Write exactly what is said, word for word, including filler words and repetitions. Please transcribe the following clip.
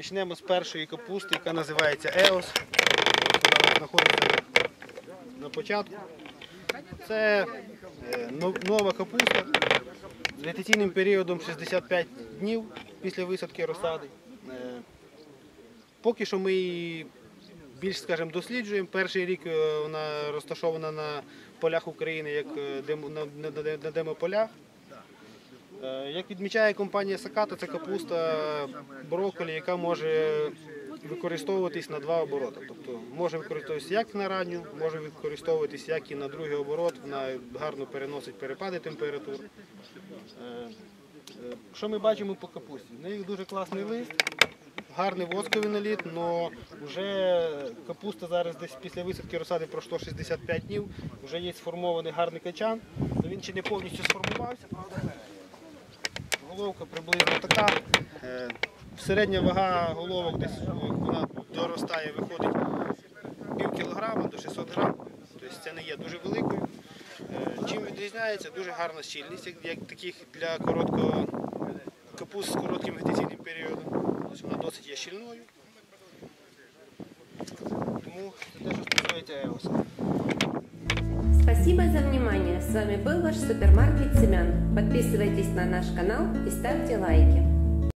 Почнемо з першої капусти, яка називається Еос. Вона знаходиться на початку. Це нова капуста з вегетаційним періодом шістдесят п'ять днів після висадки розсади. Поки що ми її більш, скажімо, досліджуємо. Перший рік вона розташована на полях України, як на демополях. Як відмічає компанія Саката, це капуста брокколі, яка може використовуватись на два обороти. Тобто може використовуватися як на ранню, може використовуватись як і на другий оборот. Вона гарно переносить перепади температур. Що ми бачимо по капусті? В неї дуже класний лист, гарний восковий наліт, але вже капуста зараз десь після висадки розсади пройшло шістдесят п'ять днів, вже є сформований гарний качан, він ще не повністю сформувався, правда? Головка приблизно така. Середня вага головок десь вона доростає, виходить пів кілограма до шістсот грам. Тобто це не є дуже великою. Чим відрізняється? Дуже гарна щільність, як таких для короткого капуст з коротким вегетаційним періодом. Тобто вона досить є щільною. Тому це те, що стосується Еоса. Спасибо за внимание. С вами был ваш супермаркет семян. Подписывайтесь на наш канал и ставьте лайки.